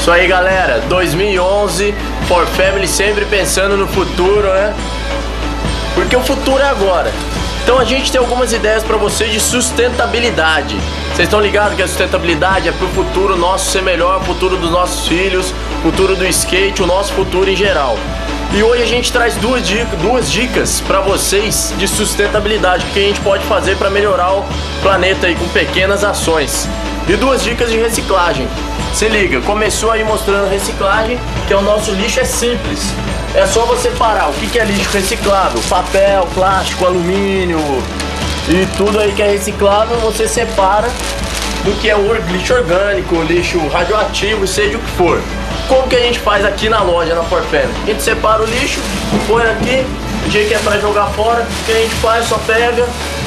Isso aí, galera, 2011, For Family sempre pensando no futuro, né? Porque o futuro é agora. Então a gente tem algumas ideias para vocês de sustentabilidade. Vocês estão ligados que a sustentabilidade é pro futuro nosso ser melhor, futuro dos nossos filhos, futuro do skate, o nosso futuro em geral. E hoje a gente traz duas dicas para vocês de sustentabilidade que a gente pode fazer para melhorar o planeta aí com pequenas ações. E duas dicas de reciclagem. Se liga, começou aí mostrando reciclagem, que é o nosso lixo é simples. É só você parar. O que é lixo reciclável? Papel, plástico, alumínio e tudo aí que é reciclável, você separa do que é o lixo orgânico, lixo radioativo, seja o que for. Como que a gente faz aqui na loja, na For Family? A gente separa o lixo, põe aqui, o dia que é pra jogar fora, o que a gente faz? Só pega,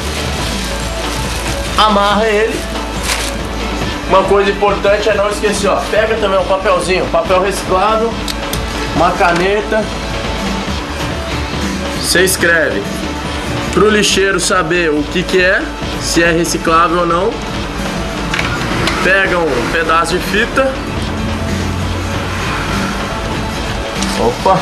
amarra ele. Uma coisa importante é não esquecer, ó, pega também um papelzinho, papel reciclável, uma caneta. Você escreve pro lixeiro saber o que é, se é reciclável ou não. Pega um pedaço de fita. Opa!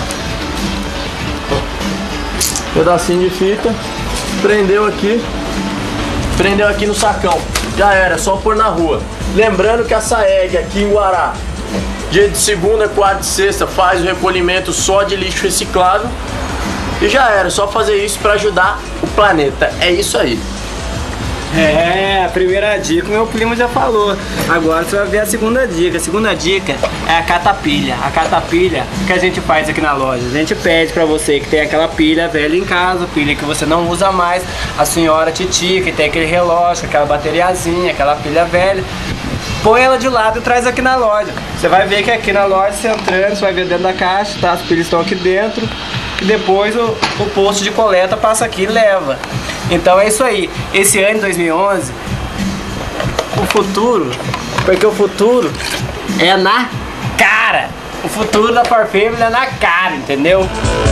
Pedacinho de fita. Prendeu aqui no sacão. Já era, só pôr na rua. Lembrando que a SAEG aqui em Guará, dia de segunda, quarta e sexta, faz o recolhimento só de lixo reciclável. E já era, só fazer isso para ajudar o planeta. É isso aí. É, a primeira dica meu primo já falou. Agora você vai ver a segunda dica. A segunda dica é a catapilha. A catapilha que a gente faz aqui na loja. A gente pede pra você que tem aquela pilha velha em casa, pilha que você não usa mais, a senhora Titi que tem aquele relógio, aquela bateriazinha, aquela pilha velha, põe ela de lado e traz aqui na loja. Você vai ver que aqui na loja, você entrando, você vai ver dentro da caixa, tá? As pilhas estão aqui dentro. E depois o posto de coleta passa aqui e leva. Então é isso aí. Esse ano, 2011, o futuro, porque o futuro é na cara. O futuro da For Family é na cara, entendeu?